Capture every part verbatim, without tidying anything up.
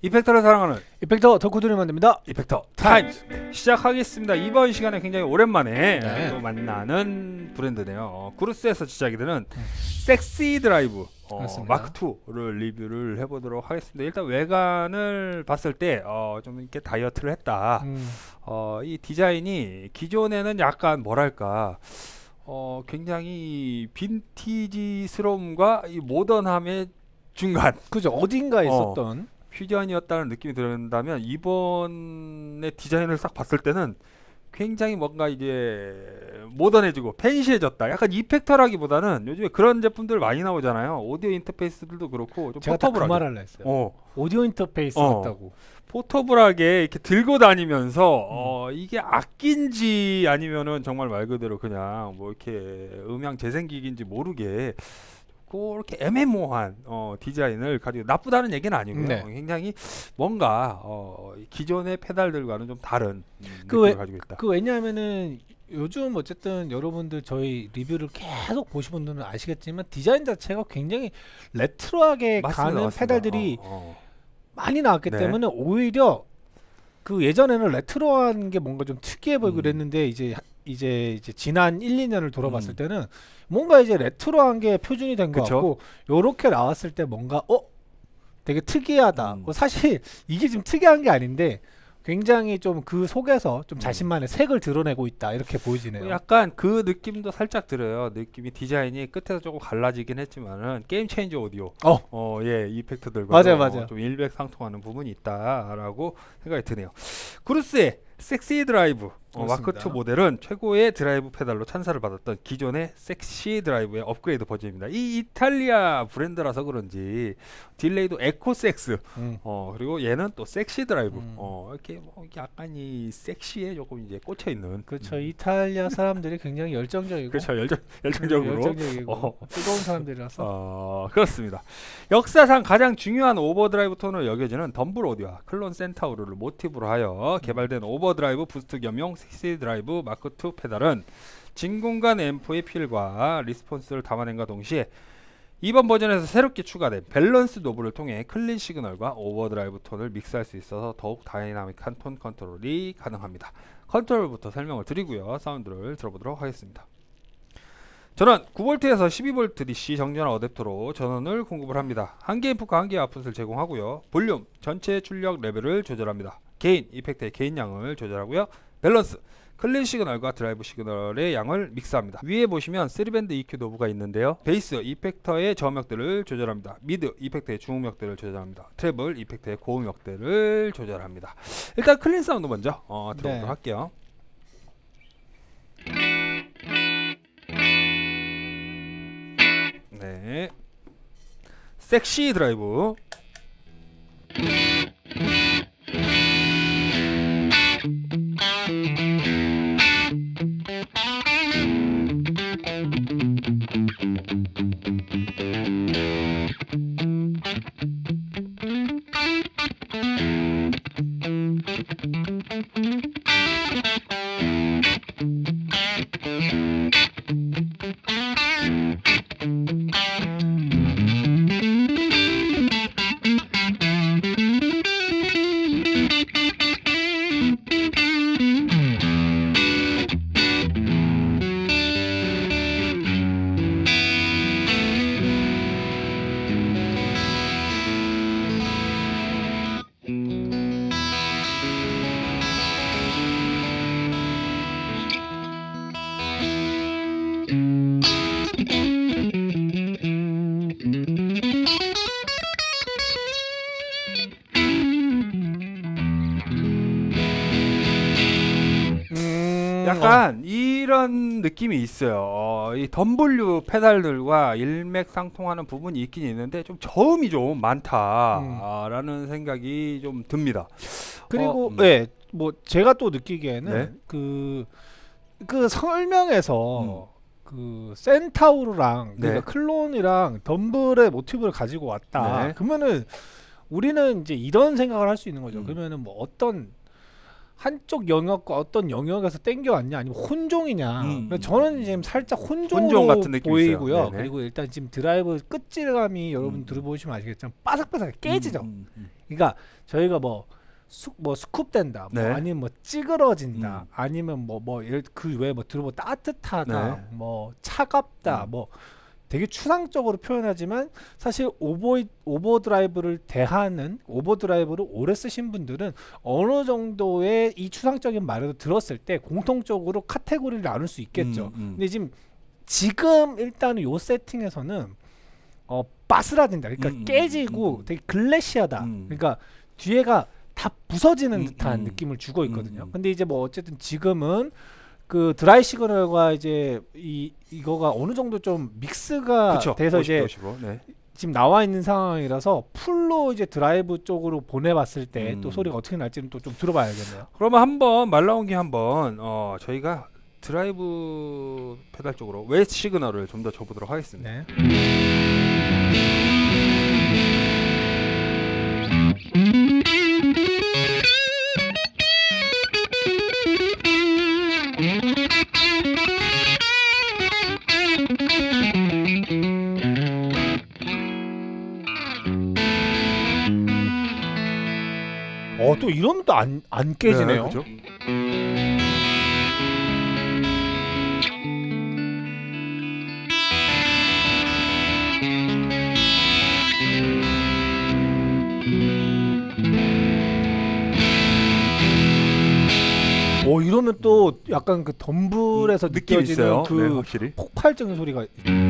이펙터를 사랑하는 이펙터 덕후들이 만듭니다. 이펙터 타임즈. 네, 시작하겠습니다. 이번 시간에 굉장히 오랜만에 네. 또 만나는 브랜드네요. 어, 구르스에서 제작이 되는 섹시 드라이브 어, 마크투를 리뷰를 해보도록 하겠습니다. 일단 외관을 봤을 때 어, 좀 이렇게 다이어트를 했다. 음. 어, 이 디자인이 기존에는 약간 뭐랄까 어, 굉장히 빈티지스러움과 이 모던함의 중간, 그죠, 어딘가에 있었던 퓨전이었다는 느낌이 든다면 이번의 디자인을 딱 봤을 때는 굉장히 뭔가 이제 모던해지고 팬시해졌다. 약간 이펙터라기보다는 요즘에 그런 제품들 많이 나오잖아요. 오디오 인터페이스들도 그렇고 좀 제가 딱 그 포터블하게. 말 할라 했어요. 어, 오디오 인터페이스 어. 같다고. 포터블하게 이렇게 들고 다니면서 음. 어, 이게 악기인지 아니면은 정말 말 그대로 그냥 뭐 이렇게 음향 재생기기인지 모르게 그렇게 애매모호한 어, 디자인을 가지고, 나쁘다는 얘기는 아니고요. 네. 굉장히 뭔가 어, 기존의 페달들과는 좀 다른 음, 그 느낌을 왜- 가지고 있다. 그 왜냐하면은 요즘 어쨌든 여러분들 저희 리뷰를 계속 보신 분들은 아시겠지만 디자인 자체가 굉장히 레트로하게 맞습니다, 가는 맞습니다. 페달들이 어, 어. 많이 나왔기 네. 때문에 오히려 그 예전에는 레트로한 게 뭔가 좀 특이해 보이고 음. 그랬는데 이제 이제 이제 지난 일, 이 년을 돌아봤을 음. 때는 뭔가 이제 레트로한 게 표준이 된 것 그쵸? 같고, 요렇게 나왔을 때 뭔가 어 되게 특이하다. 음. 어, 사실 이게 좀 특이한 게 아닌데 굉장히 좀 그 속에서 좀 음. 자신만의 색을 드러내고 있다, 이렇게 보여지네요. 약간 그 느낌도 살짝 들어요. 느낌이 디자인이 끝에서 조금 갈라지긴 했지만은 게임 체인저 오디오 어. 어, 예, 이펙트들과 맞아요, 맞아요. 좀 일맥상통하는 부분이 있다라고 생각이 드네요. 구르스의 섹시 드라이브 어, 그렇습니다. 마크투 모델은 최고의 드라이브 페달로 찬사를 받았던 기존의 섹시 드라이브의 업그레이드 버전입니다. 이 이탈리아 브랜드라서 그런지 딜레이도 에코섹스, 음. 어, 그리고 얘는 또 섹시 드라이브, 음. 어, 이렇게 뭐 약간 이 섹시에 조금 이제 꽂혀 있는. 그렇죠. 이탈리아 사람들이 굉장히 열정적이고 그렇죠. 열정 열정적으로. 열정적이고 어. 뜨거운 사람들이라서. 어, 그렇습니다. 역사상 가장 중요한 오버드라이브 톤으로 여겨지는 덤블 오디오와 클론 센타우르를 모티브로 하여 개발된 오버드라이브 부스트 겸용 섹시 드라이브 마크투 페달은 진공관 앰프의 필과 리스폰스를 담아낸과 동시에 이번 버전에서 새롭게 추가된 밸런스 노브를 통해 클린 시그널과 오버드라이브 톤을 믹스할 수 있어서 더욱 다이나믹한 톤 컨트롤이 가능합니다. 컨트롤부터 설명을 드리고요. 사운드를 들어보도록 하겠습니다. 전원 구 볼트에서 십이 볼트 디씨 정전화 어댑터로 전원을 공급을 합니다. 한 개의 인풋과 한 개의 아웃풋을 제공하고요. 볼륨, 전체 출력 레벨을 조절합니다. 게인, 이펙트의 게인 양을 조절하고요. 밸런스, 클린 시그널과 드라이브 시그널의 양을 믹스합니다. 위에 보시면 쓰리 밴드 이큐 노브가 있는데요. 베이스, 이펙터의 저음역대를 조절합니다. 미드, 이펙터의 중음역대를 조절합니다. 트래블, 이펙터의 고음역대를 조절합니다. 일단 클린 사운드 먼저 어, 들어보도록 네. 할게요. 네, 섹시 드라이브. 음, 약간 이런 느낌이 있어요. 어, 이 덤블류 페달들과 일맥상통하는 부분이 있긴 있는데 좀 저음이 좀 많다라는 생각이 좀 듭니다. 그리고 어, 음. 네, 뭐 제가 또 느끼기에는 네. 그, 그 설명에서 음. 그 센타우르랑 네. 그러니까 클론이랑 덤블의 모티브를 가지고 왔다. 네. 그러면은 우리는 이제 이런 생각을 할 수 있는 거죠. 음. 그러면은 뭐 어떤 한쪽 영역과 어떤 영역에서 땡겨왔냐 아니면 혼종이냐. 음. 그래서 저는 지금 살짝 혼종으로 혼종 같은 느낌이 보이고요. 있어요. 네네. 그리고 일단 지금 드라이브 끝질감이 여러분 음. 들어보시면 아시겠지만 바삭바삭 깨지죠. 음, 음, 음. 그러니까 저희가 뭐 스, 뭐 스쿱된다, 뭐 네. 아니면 뭐 찌그러진다, 음. 아니면 뭐 뭐 그 외에 뭐 들어보 따뜻하다, 네. 뭐 차갑다, 음. 뭐 되게 추상적으로 표현하지만 사실 오버 오버드라이브를 대하는 오버드라이브를 오래 쓰신 분들은 어느 정도의 이 추상적인 말을 들었을 때 공통적으로 카테고리를 나눌 수 있겠죠. 음, 음. 근데 지금 지금 일단은 요 세팅에서는 어 빠스라진다. 그러니까 음, 음, 깨지고 음, 음. 되게 글래시하다. 음. 그러니까 뒤에가 다 부서지는 음, 듯한 음. 느낌을 주고 있거든요. 음, 음. 근데 이제 뭐 어쨌든 지금은 그 드라이 시그널과 이제 이 이거가 어느 정도 좀 믹스가 그쵸. 돼서 오십 대 이제 오십오. 네. 지금 나와 있는 상황이라서 풀로 이제 드라이브 쪽으로 보내봤을 때 또 음. 소리가 어떻게 날지는 또 좀 들어봐야겠네요. 그러면 한번 말 나온 김에 한번 어, 저희가 드라이브 페달 쪽으로 웨이 시그널을 좀 더 줘보도록 하겠습니다. 네. 어, 또 이러면 또 안 안 깨지네요. 네, 그죠? 오, 이러면 또 약간 그 덤블에서 느낌 느껴지는 있어요. 그 네, 확실히. 폭발적인 소리가.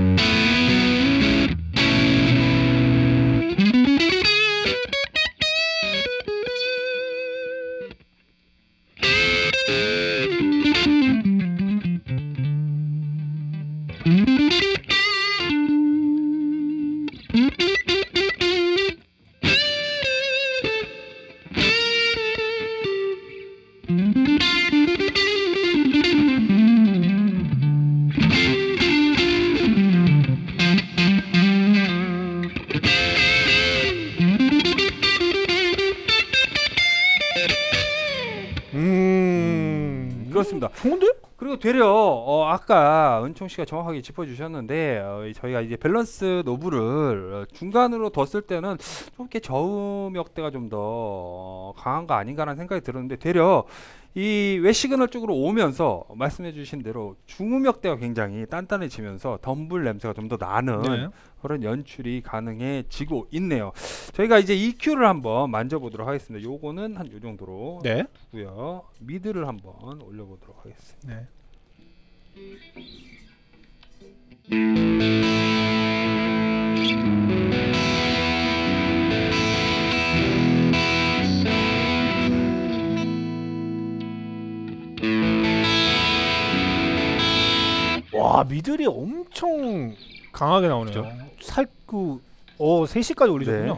음, 그렇습니다. 좋은데? 그리고 되려 어, 아까 은총 씨가 정확하게 짚어주셨는데 어, 이 저희가 이제 밸런스 노브를 어, 중간으로 뒀을 때는 좀 이렇게 저음역대가 좀 더 어, 강한 거 아닌가라는 생각이 들었는데 되려 이 외 시그널 쪽으로 오면서 말씀해주신 대로 중음역대가 굉장히 단단해지면서 덤블 냄새가 좀 더 나는 네. 그런 연출이 가능해지고 있네요. 저희가 이제 이큐를 한번 만져보도록 하겠습니다. 요거는 한 요 정도로 네. 고요. 미드를 한번 올려보도록 하겠습니다. 네. 와, 미들이 엄청 강하게 나오네요. 그죠? 살구 어 세 시까지 올리셨군요.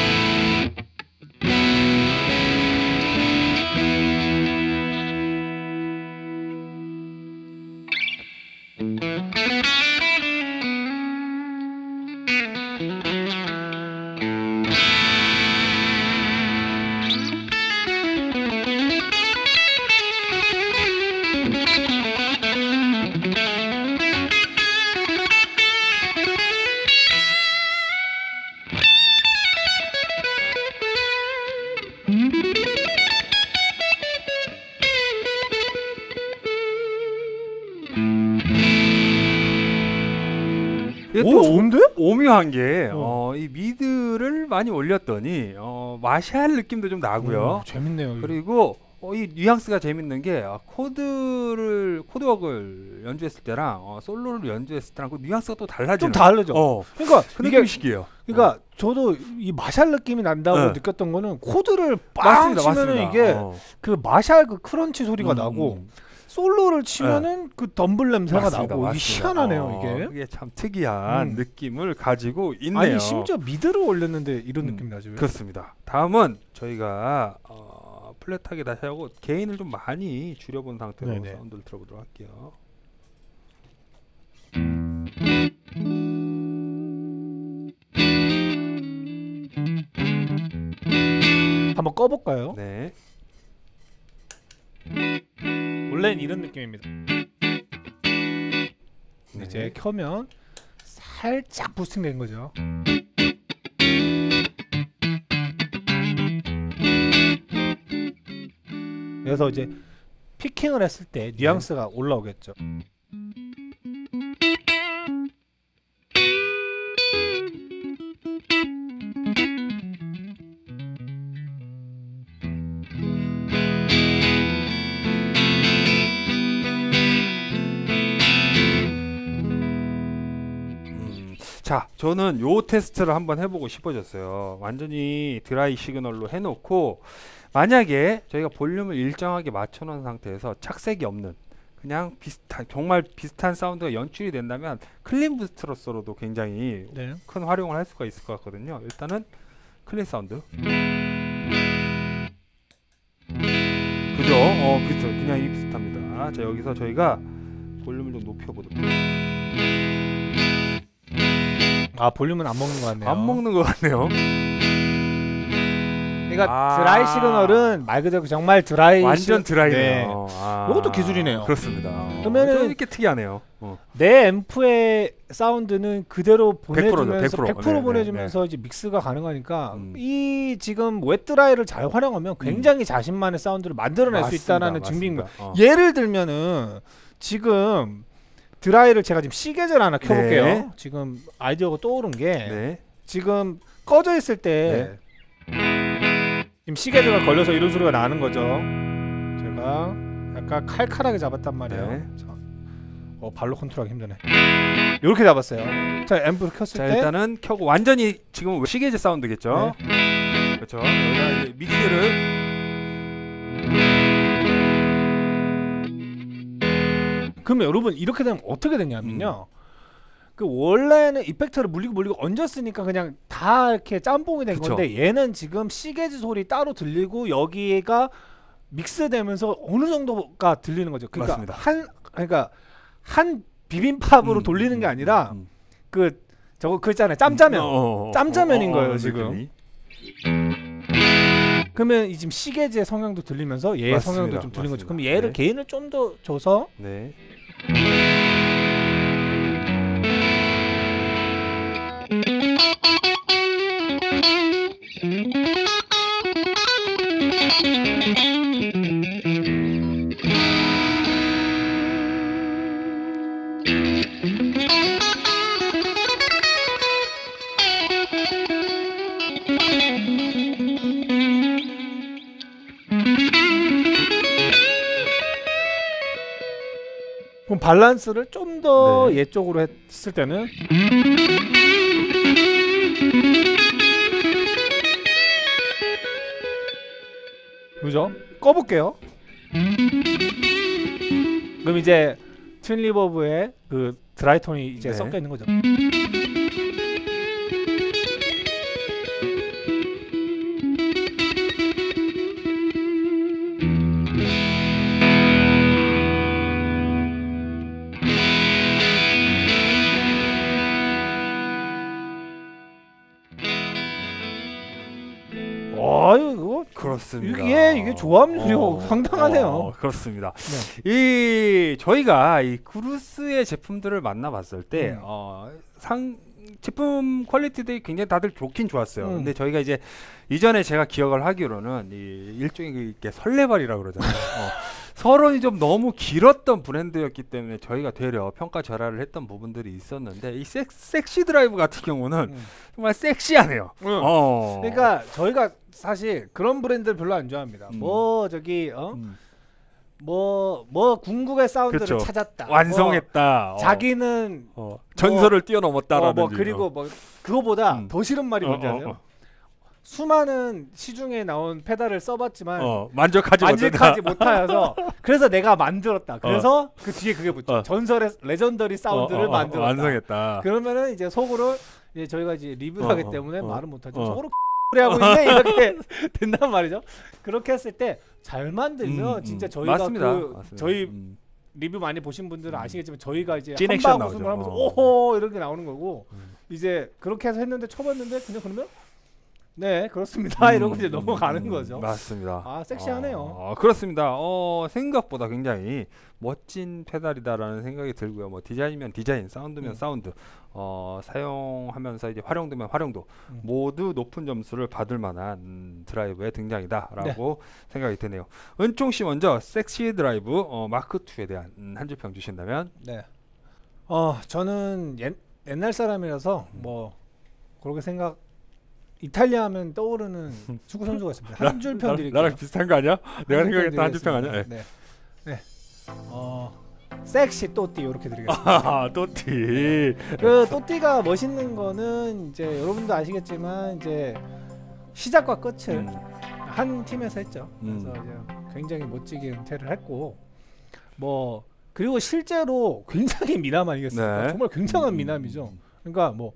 이게 오, 또 좋은데? 오묘한 게 어. 어, 이 미드를 많이 올렸더니 어, 마샬 느낌도 좀 나고요. 음, 재밌네요. 이거. 그리고 어, 이 뉘앙스가 재밌는 게 아, 코드를 코드웍을 연주했을 때랑 어, 솔로를 연주했을 때랑 그 뉘앙스가 또 달라지는. 좀 다르죠. 어, 그러니까 그 이게 느낌이시기요. 그러니까 저도 이 마샬 느낌이 난다고 네. 느꼈던 거는 코드를 빵 맞습니다, 치면은 맞습니다. 이게 어. 그 마샬 그 크런치 소리가 음, 나고 음. 솔로를 치면은 그 덤블 냄새가 맞습니다, 나고 이게 맞습니다. 희한하네요. 어, 이게. 이게 참 특이한 음. 느낌을 가지고 있네요. 아니 심지어 미드를 올렸는데 이런 음, 느낌 나죠. 왜? 그렇습니다. 다음은 저희가 어, 플랫하게 다시 하고 게인을 좀 많이 줄여본 상태로 네네. 사운드를 들어보도록 할게요. 한번 꺼볼까요? 네. 원래는 이런 느낌입니다. 네. 이제 켜면 살짝 부스팅 된 거죠. 그래서 이제 피킹을 했을 때 뉘앙스가 네. 올라오겠죠. 자, 저는 요 테스트를 한번 해보고 싶어졌어요. 완전히 드라이 시그널로 해놓고 만약에 저희가 볼륨을 일정하게 맞춰놓은 상태에서 착색이 없는 그냥 비슷한 정말 비슷한 사운드가 연출이 된다면 클린 부스트로서도 굉장히 네. 큰 활용을 할 수가 있을 것 같거든요. 일단은 클린 사운드. 그죠? 어, 비슷, 그냥 이 비슷합니다. 자, 여기서 저희가 볼륨을 좀 높여보도록. 아, 볼륨은 안 먹는 것 같네요. 안 먹는 것 같네요. 그러니까 아 드라이 시그널은 말 그대로 정말 드라이 완전 시... 드라이네요. 네. 아 이것도 기술이네요. 그렇습니다. 그러면은 좀 이렇게 특이하네요. 어. 내 앰프의 사운드는 그대로 보내주면서 백 퍼센트, 백 퍼센트. 백 퍼센트 네, 보내주면서 네, 이제 믹스가 가능하니까 음. 이 지금 웹드라이를 잘 활용하면 굉장히 음. 자신만의 사운드를 만들어낼 맞습니다, 수 있다는 증빙입니다. 어. 예를 들면은 지금 드라이를 제가 지금 시계절 하나 켜볼게요. 네. 지금 아이디어가 떠오른 게 네. 지금 꺼져 있을 때 네. 지금 시계절가 걸려서 이런 소리가 나는 거죠. 제가 약간 칼칼하게 잡았단 말이에요. 네. 자, 어, 발로 컨트롤하기 힘드네. 이렇게 잡았어요. 자, 앰프를 켰을 자, 때 일단은 켜고 완전히 지금 시계제 사운드겠죠. 네. 그렇죠. 여기다 이제 믹스를 그러면 여러분 이렇게 되면 어떻게 되냐면요. 음. 그 원래는 이펙터를 물리고 물리고 얹었으니까 그냥 다 이렇게 짬뽕이 된 그쵸. 건데 얘는 지금 시계지 소리 따로 들리고 여기가 믹스되면서 어느 정도가 들리는 거죠. 그러니까 맞습니다. 한 그러니까 한 비빔밥으로 음, 돌리는 게 아니라 음, 음. 그 저거 그 있잖아요. 짬짜면. 음, 어, 어, 짬짜면인 어, 어, 거예요, 어, 지금. 그러면 이 지금 시계지의 성향도 들리면서 얘의 맞습니다. 성향도 좀 들리는 거죠. 그럼 얘를 네. 게인을 좀 더 줘서 네. 그럼 밸런스를 좀 더 얘 네. 쪽으로 했을 때는 그죠? 꺼볼게요. 그럼 이제 트윈 리버브의 그 드라이톤이 이제 네. 섞여 있는 거죠. 아유 이거 그렇습니다. 이게 이게 조합률이 어, 상당하네요. 어, 그렇습니다. 네. 이 저희가 이 구루스의 제품들을 만나봤을 때 음. 어, 상 제품 퀄리티들이 굉장히 다들 좋긴 좋았어요. 음. 근데 저희가 이제 이전에 제가 기억을 하기로는 이 일종의 이렇게 설레발이라고 그러잖아요. 어, 서론이 좀 너무 길었던 브랜드였기 때문에 저희가 되려 평가 절하를 했던 부분들이 있었는데 이 섹, 섹시 드라이브 같은 경우는 음. 정말 섹시하네요. 음. 어. 그러니까 저희가 사실 그런 브랜드를 별로 안 좋아합니다. 음. 뭐 저기 어? 음. 뭐, 뭐 궁극의 사운드를 그쵸. 찾았다. 완성했다. 뭐, 어. 자기는 어. 전설을 뭐, 뛰어넘었다라는. 어, 뭐 그리고 뭐 그거보다 음. 더 싫은 말이 뭔지 아세요? 어, 어, 어. 수많은 시중에 나온 페달을 써봤지만 어, 만족하지, 만족하지 못하여서 그래서 내가 만들었다. 그래서 어. 그 뒤에 그게 붙죠. 어. 전설의 레전더리 사운드를 어, 어, 만들었다. 완성했다. 그러면은 이제 속으로 이제 저희가 이제 리뷰를 어, 하기 때문에 어, 말은 못하죠. 어. 속으로 하고 있네 이렇게 된단 말이죠. 그렇게 했을 때 잘 만들면 음, 진짜 저희가 맞습니다. 그 맞습니다. 저희 음. 리뷰 많이 보신 분들은 아시겠지만 저희가 이제 한방 웃음을 하면서 어. 오호 이렇게 나오는 거고 음. 이제 그렇게 해서 했는데 쳐봤는데 그냥 그러면 네 그렇습니다. 음, 이러고 이제 음, 넘어가는 음, 거죠. 맞습니다. 아 섹시하네요. 어, 그렇습니다. 어, 생각보다 굉장히 멋진 페달이다라는 생각이 들고요. 뭐 디자인이면 디자인, 사운드면 음. 사운드, 어, 사용하면서 이제 활용도면 활용도 음. 모두 높은 점수를 받을 만한 음, 드라이브의 등장이다라고 네. 생각이 드네요. 은총 씨 먼저 섹시 드라이브 어, 마크 투에 대한 음, 한 줄 평 주신다면? 네. 어 저는 옛, 옛날 사람이라서 음. 뭐 그렇게 생각. 이탈리아 하면 떠오르는 축구 선수가 있습니다. 한 줄 평 나- 드릴게요. 나랑 비슷한 거 아니야? 내가 한줄 생각했던 한 줄 평 아니야? 드리겠습니다. 네. 네. 어 섹시 또띠 이렇게 드리겠습니다. 아, 또티. 그 또띠가 멋있는 거는 이제 여러분도 아시겠지만 이제 시작과 끝을 음. 한 팀에서 했죠. 그래서 음. 이제 굉장히 멋지게 은퇴를 했고 뭐 그리고 실제로 굉장히 미남 아니겠습니까? 네. 정말 굉장한 음. 미남이죠. 그러니까 뭐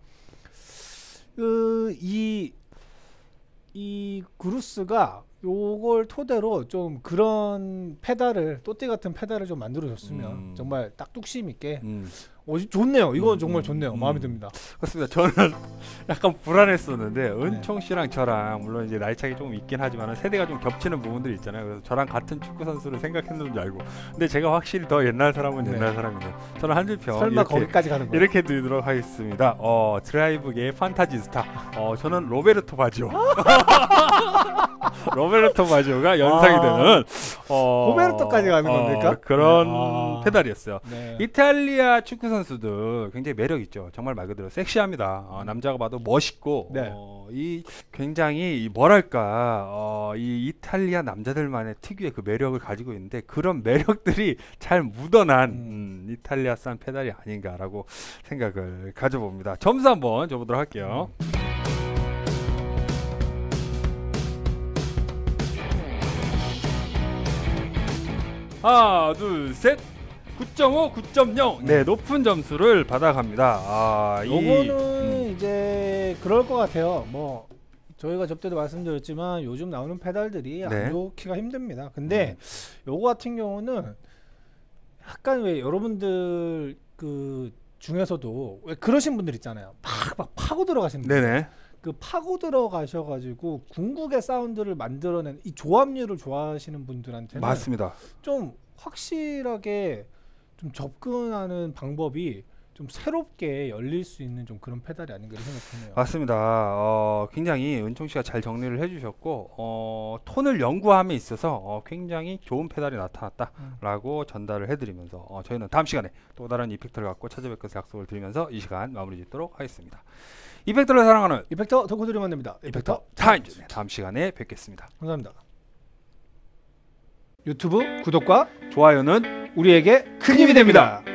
그 이 이 그루스가 요걸 토대로 좀 그런 페달을 또띠 같은 페달을 좀 만들어줬으면 음. 정말 딱 뚝심 있게 음. 어, 좋네요. 이거 음, 정말 음, 좋네요. 음. 마음에 듭니다. 그렇습니다. 저는 약간 불안했었는데 은총 씨랑 저랑 물론 이제 나이 차이 조금 있긴 하지만 세대가 좀 겹치는 부분들이 있잖아요. 그래서 저랑 같은 축구 선수를 생각했는 줄 알고, 근데 제가 확실히 더 옛날 사람은 네. 옛날 사람이네요. 저는 한 줄평 설마 이렇게, 거기까지 가는 거예요? 이렇게 드리도록 하겠습니다. 어, 드라이브계의 판타지스타. 어, 저는 로베르토 바지오. 로베르토 바지오가 연상이 아, 되는 어, 로베르토까지 가는 어, 겁니까? 그런 아. 페달이었어요. 네. 이탈리아 축구 선수들 굉장히 매력 있죠. 정말 말 그대로 섹시합니다. 어, 남자가 봐도 멋있고 네. 어, 이 굉장히 이 뭐랄까 어, 이 이탈리아 남자들만의 특유의 그 매력을 가지고 있는데 그런 매력들이 잘 묻어난 음, 이탈리아산 페달이 아닌가라고 생각을 가져봅니다. 점수 한번 줘보도록 할게요. 음. 하나, 둘, 셋. 구 점 오, 구 점 영. 네, 높은 점수를 받아갑니다. 아, 이 요거는 음, 이제 그럴 것 같아요. 뭐 저희가 접대도 말씀드렸지만 요즘 나오는 페달들이 네. 안 좋기가 힘듭니다. 근데 요거 같은 경우는 약간 왜 여러분들 그 중에서도 왜 그러신 분들 있잖아요. 막, 막 파고 들어가시는 분들. 네네. 그 파고 들어가셔가지고 궁극의 사운드를 만들어낸 이 조합류를 좋아하시는 분들한테는 맞습니다. 좀 확실하게 좀 접근하는 방법이 좀 새롭게 열릴 수 있는 좀 그런 페달이 아닌가 생각하네요. 맞습니다. 어, 굉장히 은총 씨가 잘 정리를 해주셨고 어, 톤을 연구함에 있어서 어, 굉장히 좋은 페달이 나타났다라고 음. 전달을 해드리면서 어, 저희는 다음 시간에 또 다른 이펙터를 갖고 찾아뵐 것을 약속을 드리면서 이 시간 마무리 짓도록 하겠습니다. 이펙터를 사랑하는 이펙터 덕후들이 만듭니다. 이펙터 타임즈. 네, 다음 시간에 뵙겠습니다. 감사합니다. 유튜브 구독과 좋아요는 우리에게 큰 힘이 됩니다.